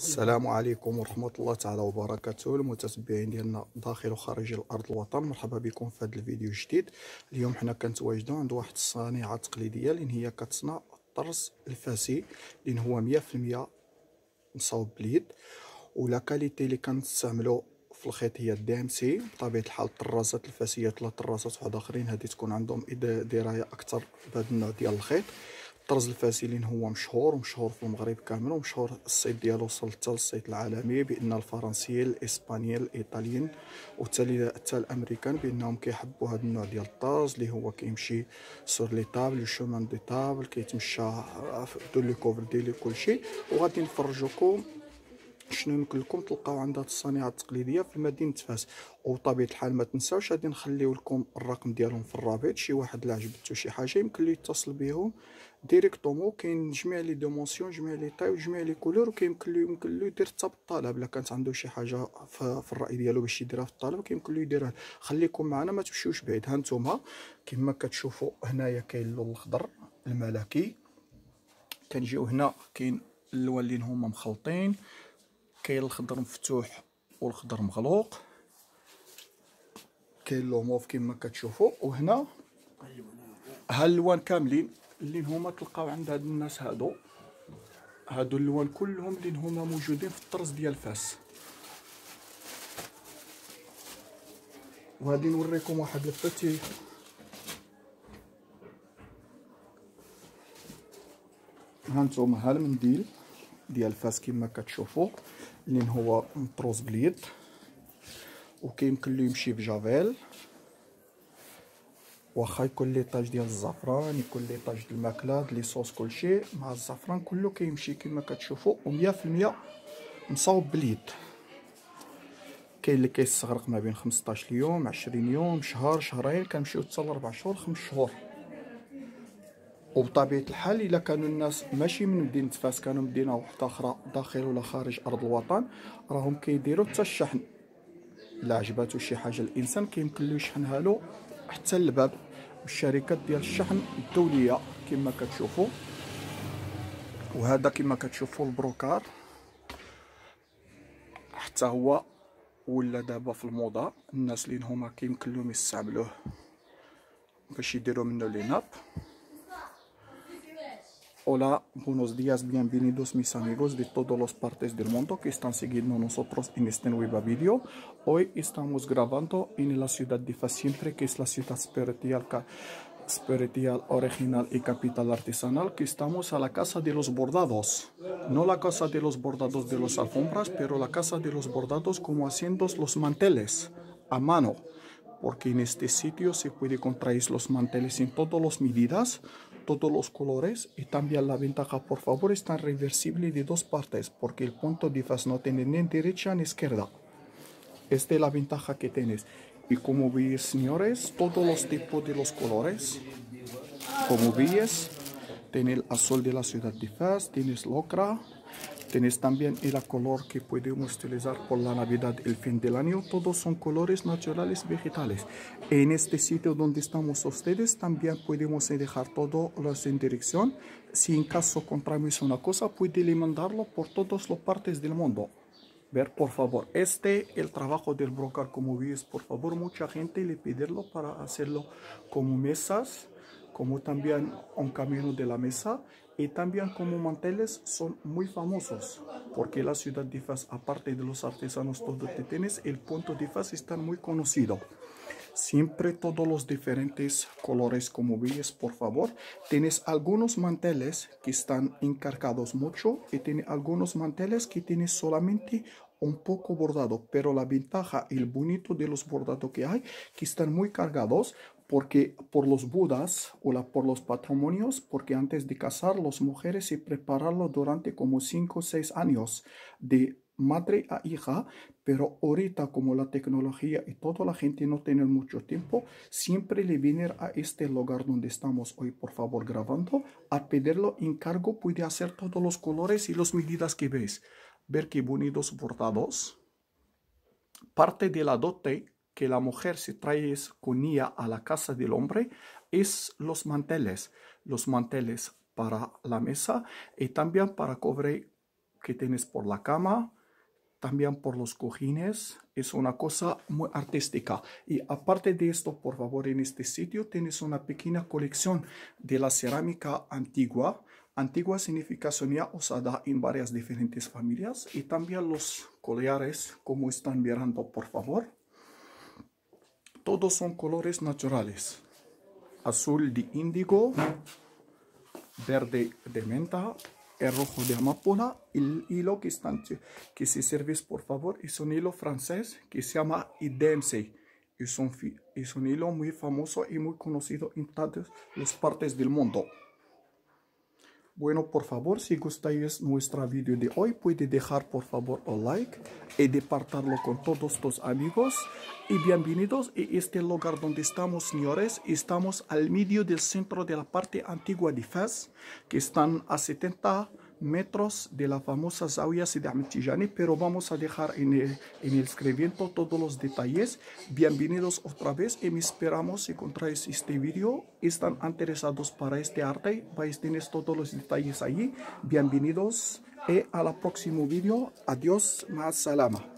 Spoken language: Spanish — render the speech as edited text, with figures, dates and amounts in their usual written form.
السلام عليكم ورحمة الله تعالى وبركاته المتتبعين ديالنا داخل وخارج الأرض الوطن. مرحبا بكم في هذا الفيديو الجديد. اليوم حنا كنتواجدوا عند واحد الصانعة تقليدية اللي هي كتصنع الطرز الفاسي اللي هو 100% مصاوب باليد، ولا كاليتي اللي كنستعملو في الخيط هي الدي ام سي. بطبيعة الحال الطرازات الفاسيات ولا الطرازات واحد اخرين هذه تكون عندهم دراية اكثر بهذا النوع ديال الخيط. الطرز الفاسي اللي هو مشهور في المغرب كامل، ومشهور الصيت ديالو وصل حتى للصيت العالمي، بان الفرنسيين الاسبانيين الايطاليين وحتى الامريكان بانهم كيحبوا هذا النوع ديال الطرز اللي هو كيمشي سور لي طابل لو شومان دي طابل، كيتمشى دو لو كوفر ديالو كلشي. وغادي نفرجوكم شنو يمكن لكم تلقاو عند هاد الصناعه التقليديه في مدينه فاس. وبطبيعه الحال ما تنساوش غادي نخليو لكم الرقم ديالهم في الرابط، شي واحد لا عجبتو شي حاجه يمكن ليه يتصل بهم ديريكتومون. كاين جميع لي دومونسيون، جميع لي طاي وجميع لي كولور، وكيمكن له يدير حتى بالطلب. الا كانت عنده شي حاجه في الراي ديالو باش يديرها في الطلب كيمكن له يديرها. خليكم معنا ما تمشيوش بعيد. ها نتوما كما كتشوفوا هنايا كاين اللون الاخضر الملكي، كنجيو هنا كاين اللون اللي هما مخلطين، كاين الخضر مفتوح والخضر مغلوق، كاين لو موف كما كتشوفوا. وهنا ها اللوان كاملين اللي هما تلقاو عند هاد الناس هادو اللوان كلهم اللي هما موجودين في الطرز ديال فاس. وغادي نوريكم واحد البوتي ها نتوما. ها المنديل ديال فاس كما كتشوفوا اللي هو مطروز باليد، وكيمكن له يمشي بجافيل، واخا يكون لي طاج ديال الزعفران، يكون لي طاج ديال الماكله لي صوص كلشي مع الزعفران كله كيمشي كما كتشوفوا، و100% مصاوب باليد. كاين اللي كيستغرق ما بين 15 يوم، 20 يوم، شهر، شهرين، كنمشيو حتى ل 4 شهور، 5 شهور. وبطبيعه الحال الا كانوا الناس ماشي من مدينه فاس، كانوا مدينه وحده اخرى داخل ولا خارج ارض الوطن، راهم كيديروا حتى الشحن. الا عجباتو شي حاجه الانسان كيمكن له يشحنها له حتى للباب بالشركات ديال الشحن الدوليه كما كتشوفوا. وهذا كما كتشوفوا البروكار حتى هو ولا دابا في الموضه. الناس اللي هما كيمكن لهم يستعملوه باش يديروا منه لي ناب. Hola, buenos días, bienvenidos mis amigos de todas las partes del mundo que están siguiendo nosotros en este nuevo vídeo. Hoy estamos grabando en la ciudad de Fas siempre, que es la ciudad espiritual, original y capital artesanal, que estamos a la casa de los bordados. No la casa de los bordados de las alfombras, pero la casa de los bordados como haciendo los manteles a mano. Porque en este sitio se puede contraer los manteles en todas las medidas, todos los colores, y también la ventaja, por favor, está reversible de dos partes, porque el punto de faz no tiene ni derecha ni izquierda. Esta es la ventaja que tienes. Y como veis, señores, todos los tipos de los colores, como veis, tienes el azul de la ciudad de Faz, tienes el ocra, tienes también el color que podemos utilizar por la Navidad, el fin del año. Todos son colores naturales vegetales. En este sitio donde estamos ustedes también podemos dejar todo en dirección. Si en caso compramos una cosa, puede mandarlo por todas las partes del mundo. Ver, por favor, el trabajo del broker, como veis, por favor, mucha gente le pedirlo para hacerlo como mesas, como también un camino de la mesa, y también como manteles son muy famosos, porque la ciudad de Faz, aparte de los artesanos todos que tienes, el punto de Faz está muy conocido. Siempre todos los diferentes colores, como veis, por favor. Tienes algunos manteles que están encargados mucho y tiene algunos manteles que tienes solamente un poco bordado, pero la ventaja y el bonito de los bordados que hay que están muy cargados, porque por los bodas o por los patrimonios, porque antes de casar las mujeres se prepararlo durante como 5 o 6 años de madre a hija. Pero ahorita como la tecnología y toda la gente no tiene mucho tiempo, siempre le vienen a este lugar donde estamos hoy, por favor, grabando, a pedirlo encargo. Puede hacer todos los colores y las medidas que veis. Ver qué bonitos bordados. Parte de la dote que la mujer se trae con ella a la casa del hombre es los manteles para la mesa y también para cubrir que tienes por la cama, también por los cojines. Es una cosa muy artística. Y aparte de esto, por favor, en este sitio tienes una pequeña colección de la cerámica antigua. Antigua significa sonía usada en varias diferentes familias. Y también los collares, como están mirando, por favor. Todos son colores naturales. Azul de índigo, verde de menta, el rojo de amapola. El hilo que se sirve, por favor, es un hilo francés que se llama Idemse. Es un hilo muy famoso y muy conocido en todas las partes del mundo. Bueno, por favor, si gustáis nuestro vídeo de hoy, puede dejar por favor un like y compartirlo con todos tus amigos. Y bienvenidos a este lugar donde estamos, señores. Estamos al medio del centro de la parte antigua de Fez, que están a 70 metros de la famosa Zawiya Sidi Ahmed Tijani, pero vamos a dejar en el escribiendo todos los detalles. Bienvenidos otra vez y me esperamos si encontráis este vídeo. Están interesados para este arte, vais a tener todos los detalles allí. Bienvenidos y a la próximo vídeo. Adiós, ma salama.